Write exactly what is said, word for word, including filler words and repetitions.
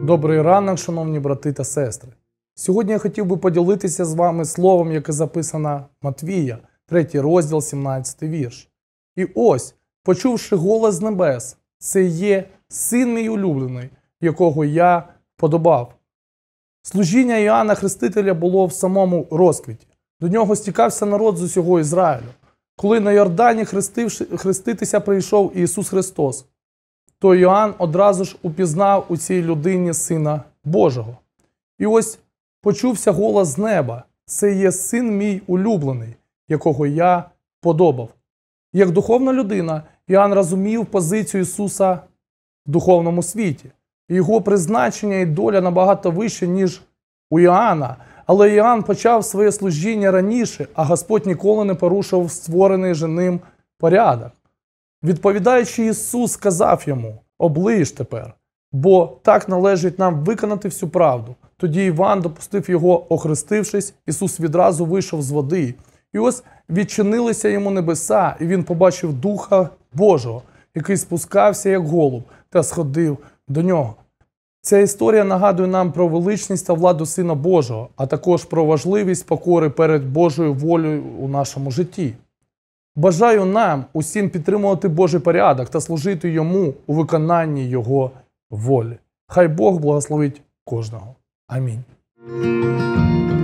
Добрий ранок, шановні брати та сестри. Сьогодні я хотів би поділитися з вами словом, яке записано Матвія, третій розділ, сімнадцятий вірш. І ось, почувши голос з небес, це є син мій улюблений, якого я подобав. Служіння Іоанна Хрестителя було в самому розквіті. До нього стікався народ з усього Ізраїлю. Коли на Йордані хреститися прийшов Ісус Христос, то Іоанн одразу ж упізнав у цій людині Сина Божого. І ось почувся голос з неба: «Це є син мій улюблений, якого я подобав». Як духовна людина, Іоанн розумів позицію Ісуса в духовному світі. Його призначення і доля набагато вище, ніж у Іоанна. Але Іоанн почав своє служіння раніше, а Господь ніколи не порушив створений же ним порядок. Відповідаючи, Ісус сказав йому: «Оближ тепер, бо так належить нам виконати всю правду». Тоді Іван допустив його, охрестившись, Ісус відразу вийшов з води. І ось відчинилися йому небеса, і він побачив Духа Божого, який спускався як голуб та сходив до нього. Ця історія нагадує нам про величність та владу Сина Божого, а також про важливість покори перед Божою волею у нашому житті. Бажаю нам усім підтримувати Божий порядок та служити Йому у виконанні Його волі. Хай Бог благословить кожного. Амінь.